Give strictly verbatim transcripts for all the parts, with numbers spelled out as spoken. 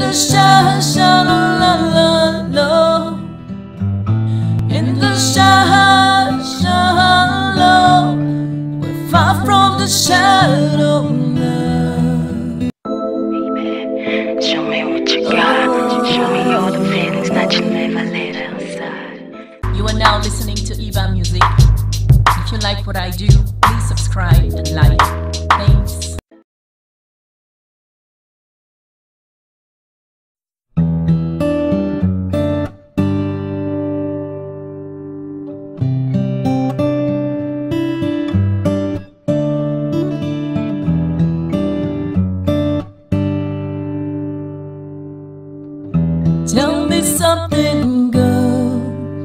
the sha-ha-sha-la-la-la-llow, in the sha-ha-sha-ha-llow, we're far from the shadow now. Baby, show me what you got. Show me all the feelings that you never let outside. You are now listening to I B A-Music. If you like what I do, please subscribe and like. Thanks. Tell me something, girl.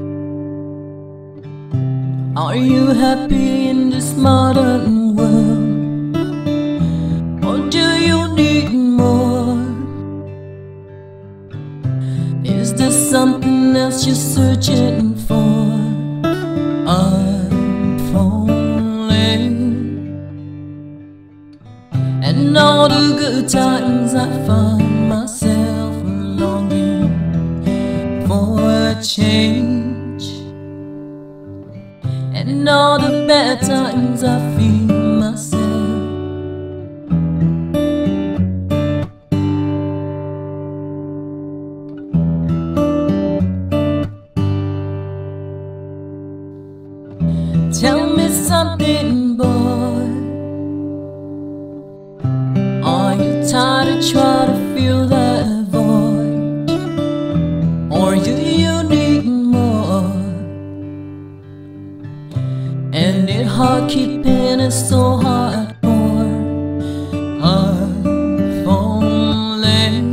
Are you happy in this modern world? Or do you need more? Is there something else you're searching for? I'm falling, and all the good times I find myself longing for a change, and all the bad times I feel myself. Tell me something, boy. Are you tired of trying to fill that void? Or do you need more? And it hard keeping it so hardcore. I'm falling,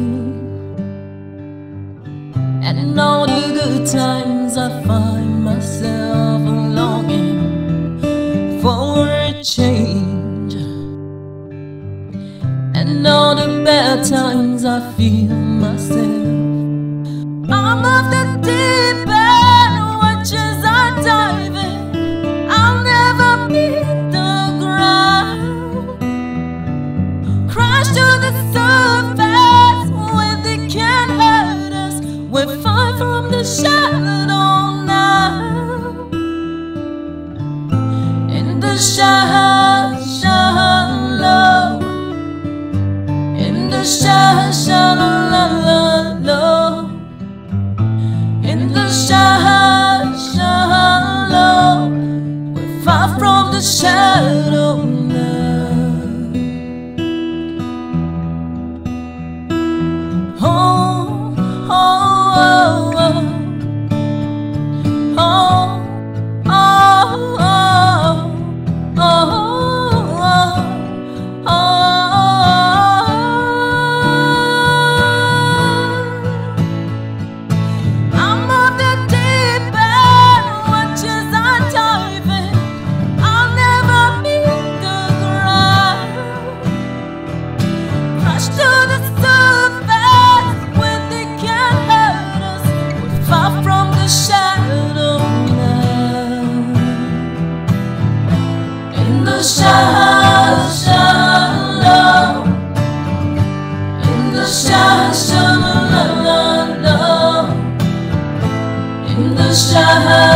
and all the good times I find myself longing for a change, and all the bad times I feel myself. I'm off the deep end, watch as I dive in. I'll never meet the ground. Crash to the surface when they can't hurt us. We're far from the shadow now. In the sha-ha-sha-ha-llow, in the sha-ha-sha-la-la-la-llow, in the sha-ha-sha-ha-llow, we're far from the shadow now. Oh, oh, oh, oh, oh, oh, oh, oh, oh. Sha-ha-sha-ha-llow, in the sha-ha-sha-la-la-la-llow, in the sha-ha